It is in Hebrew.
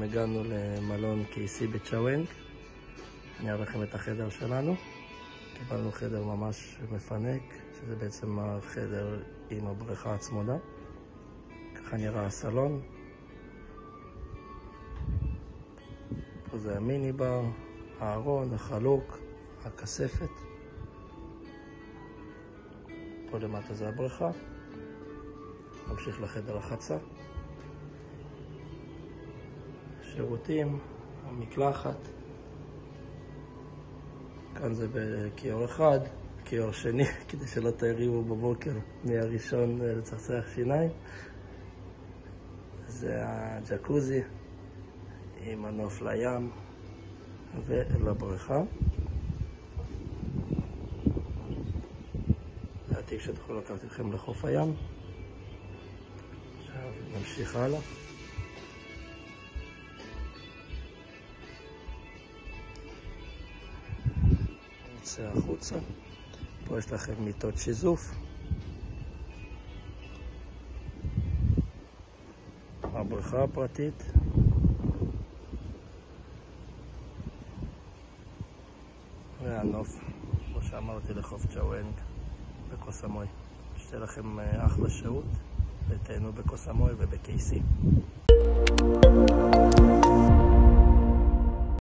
בעצם הגענו למלון קייסי בצ'אוונג. אני אראה לכם את החדר שלנו. קיבלנו חדר ממש מפנק, שזה בעצם החדר עם הבריכה הצמודה. ככה נראה הסלון. פה זה המיני בר, הארון, החלוק, הכספת. פה למטה זה הבריכה. נמשיך לחדר החצה. שירותים, המקלחת. כאן זה בכיור אחד, כיור שני, כדי שלא תריבו בבוקר מהראשון לצחצח שיניים. זה הג'קוזי עם מנוף לים ולבריכה. זה התיק שתוכלו לקחת אתכם לחוף הים. עכשיו נמשיך הלאה. נצא החוצה. פה יש לכם מיטות שיזוף. הבריכה הפרטית. והנוף, כמו שאמרתי, לחוף צ'אוונג בקו סמוי. שתהיה לכם אחלה שהות ותהנו בקו סמוי ובקייסי.